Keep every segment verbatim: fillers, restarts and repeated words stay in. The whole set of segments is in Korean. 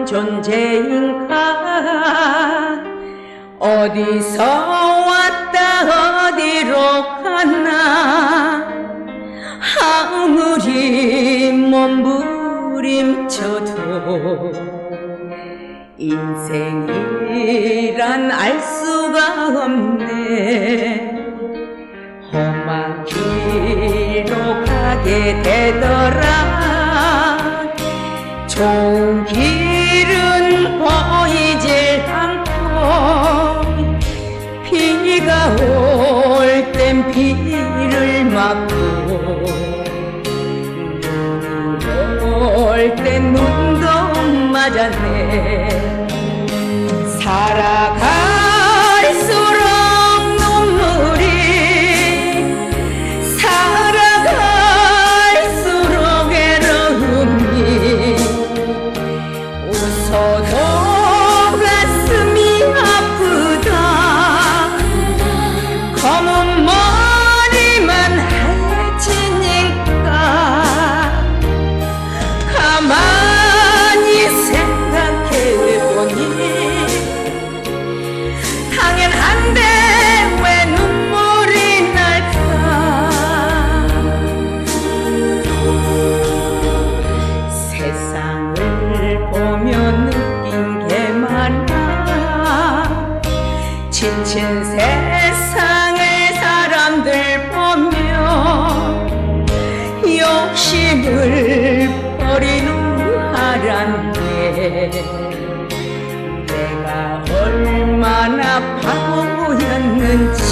존재인가. 어디서 왔다 어디로 갔나. 아무리 몸부림쳐도 인생이란 알 수가 없네. 험한 길로 가게 되더라. 좋은 길은 보이질 않고 비가 올 땐 비를 맞고 눈이 올 땐 눈도 맞았네. 살아갈수록 눈물이 살아갈수록 외로움이 웃어도 가슴이 아프다. 검은 머리만 하얘지니까 가만히 생각해보니 당연한데 왜 눈물이 날까. 세상을 보며 느낀 게 많아. 지친 세상의 사람들 보며 욕심을 버리는 하란 게 내가 얼마나 바보였는지.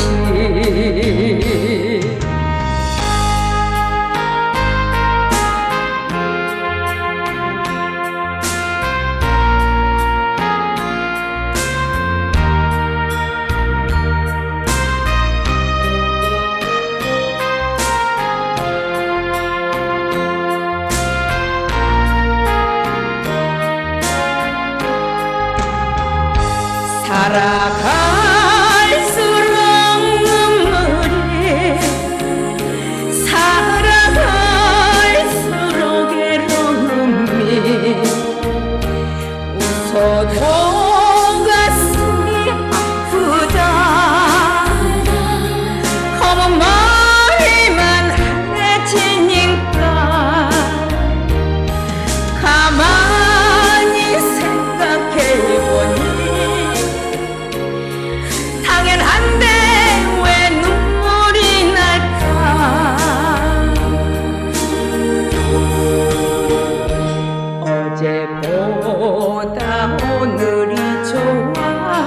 살아갈수록 눈물이 살아갈수록 외로움이 웃어도 가슴이 아프다. 검은 머리만 하얘지니까 가만히 생각해보니 당연한데 왜 눈물이 날까. 어제보다 오늘이 좋아.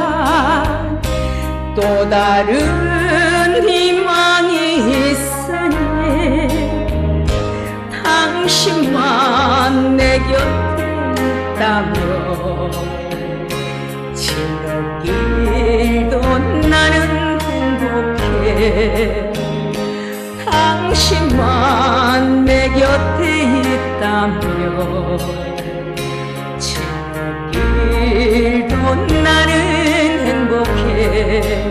또 다른 희망이 있으니 당신만 내 곁에 있다면 지옥길도 나는 행복해. 당신만 내 곁에 있다면 지옥길도 나는 행복해.